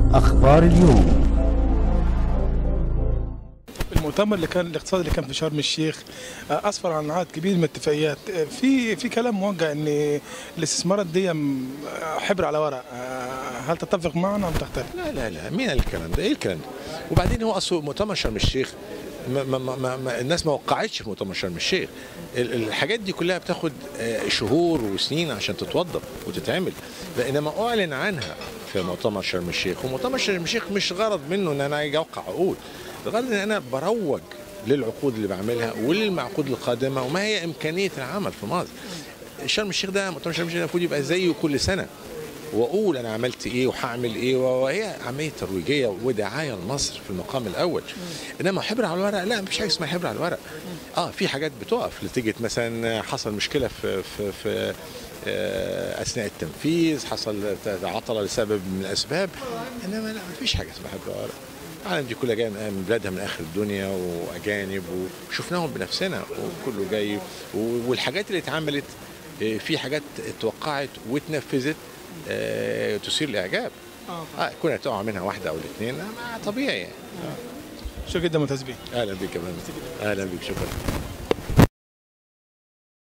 أخبار اليوم. المؤتمر اللي كان الاقتصادي اللي كان في شرم الشيخ اسفر عن عدد كبير من الاتفاقيات. في كلام موجه ان الاستثمارات دي حبر على ورق. هل تتفق معنا ام تختلف؟ لا مين الكلام ده؟ ايه الكلام ده؟ وبعدين هو اصله مؤتمر شرم الشيخ الناس ما وقعتش في مؤتمر شرم الشيخ. الحاجات دي كلها بتاخد شهور وسنين عشان تتوضب وتتعمل، انما اعلن عنها في مؤتمر شرم الشيخ. ومؤتمر شرم الشيخ مش غرض منه ان انا اجي اوقع عقود، الغرض ان انا بروج للعقود اللي بعملها وللعقود القادمه وما هي امكانيه العمل في مصر. شرم الشيخ ده مؤتمر شرم الشيخ المفروض يبقى زيه كل سنه، واقول انا عملت ايه وهعمل ايه، وهي عمليه ترويجيه ودعايه لمصر في المقام الاول. انما حبر على الورق لا، مفيش حاجه اسمها حبر على الورق. في حاجات بتقف نتيجه مثلا حصل مشكله في اثناء التنفيذ، حصل عطله لسبب من الاسباب، انما لا مفيش حاجه اسمها حبر على الورق. العالم دي كلها جايه من بلادها من اخر الدنيا واجانب وشفناهم بنفسنا وكله جاي، والحاجات اللي اتعملت في حاجات اتوقعت واتنفذت تثير الاعجاب. كنا تقع منها واحده او الاثنين طبيعي يعني. شكرا جدا ممتاز بيه. اهلا بك يا فندم. اهلا بك، شكرا.